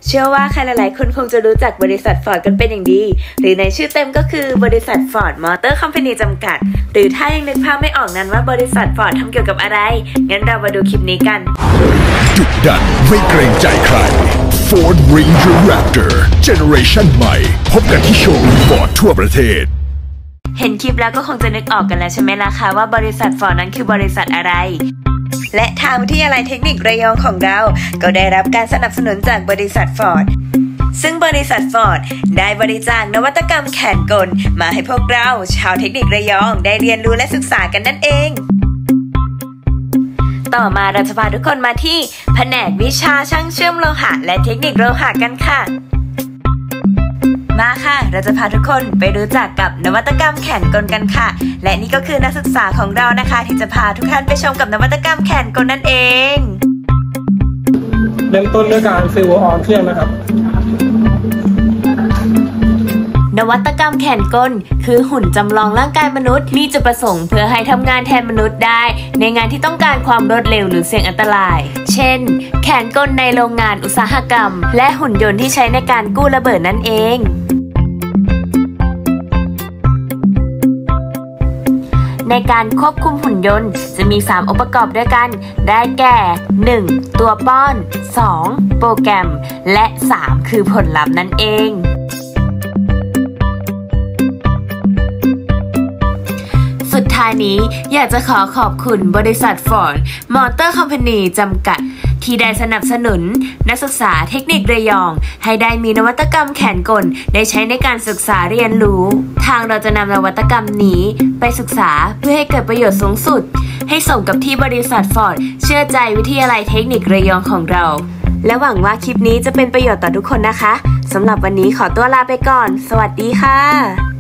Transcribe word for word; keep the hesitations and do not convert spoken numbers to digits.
เชื่อว่าใครหลายๆคนคงจะรู้จักบริษัทฟอร์ดกันเป็นอย่างดีหรือในชื่อเต็มก็คือบริษัทฟอร์ดมอเตอร์คอมพานีจำกัดหรือถ้ายังนึกภาพไม่ออกนั้นว่าบริษัทฟอร์ดทำเกี่ยวกับอะไรงั้นเรามาดูคลิปนี้กันดุดันไม่เกรงใจใคร Ford Ranger Raptor Generation ใหม่พบกันที่โชว์รูมฟอร์ดทั่วประเทศเห็นคลิปแล้วก็คงจะนึกออกกันแล้วใช่ไหมล่ะคะว่าบริษัทฟอร์ดนั้นคือบริษัทอะไรและทางวิทยาลัยเทคนิคระยองของเราก็ได้รับการสนับสนุนจากบริษัทฟอร์ดซึ่งบริษัทฟอร์ดได้บริจาคนวัตกรรมแขนกลมาให้พวกเราชาวเทคนิคระยองได้เรียนรู้และศึกษากันนั่นเองต่อมาเราจะพาทุกคนมาที่แผนกวิชาช่างเชื่อมโลหะและเทคนิคโลหะกันค่ะมาค่ะเราจะพาทุกคนไปรู้จักกับนวัตกรรมแขนกลกันค่ะและนี่ก็คือนักศึกษาของเรานะคะที่จะพาทุกท่านไปชมกับนวัตกรรมแขนกลนั่นเองเริ่มต้นด้วยการฟิลออนเครื่องนะครับนวัตกรรมแขนกลคือหุ่นจำลองร่างกายมนุษย์มีจุดประสงค์เพื่อให้ทำงานแทนมนุษย์ได้ในงานที่ต้องการความรวดเร็วหรือเสี่ยงอันตรายเช่นแขนกลในโรงงานอุตสาหกรรมและหุ่นยนต์ที่ใช้ในการกู้ระเบิดนั่นเองในการควบคุมหุ่นยนต์จะมีสามองค์ประกอบด้วยกันได้แก่ หนึ่ง ตัวป้อน สอง โปรแกรมและ สาม คือผลลัพธ์นั่นเองสุดท้ายนี้อยากจะขอขอบคุณบริษัท Ford Motor Company จำกัดที่ได้สนับสนุนนักศึกษาเทคนิคระยองให้ได้มีนวัตกรรมแขนกลได้ใช้ในการศึกษาเรียนรู้ทางเราจะนำนวัตกรรมนี้ไปศึกษาเพื่อให้เกิดประโยชน์สูงสุดให้สมกับที่บริษัท Ford เชื่อใจวิทยาลัยเทคนิคระยองของเราและหวังว่าคลิปนี้จะเป็นประโยชน์ต่อทุกคนนะคะสำหรับวันนี้ขอตัวลาไปก่อนสวัสดีค่ะ